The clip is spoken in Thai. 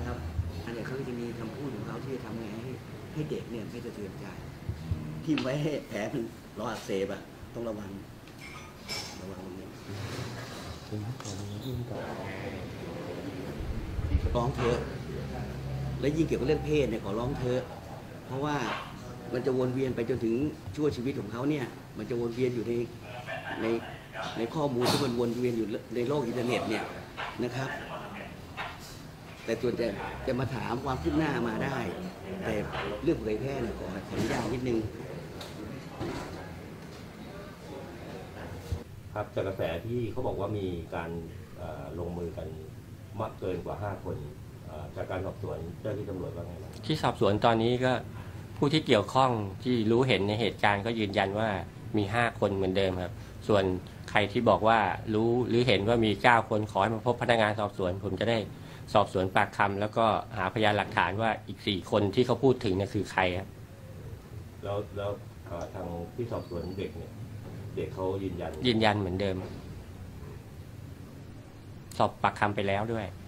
นะครับอันนี้เขาจะมีคำพูดของเขาที่จะทำไงให้เด็กเนี่ยไม่สะเทือนใจทิ่มไว้ให้แผลมันรออักเสบต้องระวังตรงนี้ร้องเถอะและยิ่งเกี่ยวกับเรื่องเพศเนี่ยขอร้องเถอะเพราะว่ามันจะวนเวียนไปจนถึงชั่วชีวิตของเขาเนี่ยมันจะวนเวียนอยู่ในข้อมูลที่มันวนเวียนอยู่ในโลกอินเทอร์เน็ตเนี่ยนะครับแต่ส่วนจะมาถามความคืบหน้ามาได้แต่เรื่องเผยแพร่เนี่ยขออนุญาตนิดนึงครับจากกระแสที่เขาบอกว่ามีการลงมือกันมากเกินกว่า5 คนจากการสอบสวนเจ้าที่ตำรวจว่าไงบ้างที่สอบสวนตอนนี้ก็ผู้ที่เกี่ยวข้องที่รู้เห็นในเหตุการณ์ก็ยืนยันว่ามี5 คนเหมือนเดิมครับส่วนใครที่บอกว่ารู้หรือเห็นว่ามี9 คนขอให้มาพบพนักงานสอบสวนผมจะได้สอบสวนปากคำแล้วก็หาพยานหลักฐานว่าอีก4 คนที่เขาพูดถึงเนี่ยคือใครครับแล้วทางที่สอบสวนเด็กเนี่ยเด็กเขายืนยันเหมือนเดิมสอบปากคำไปแล้วด้วย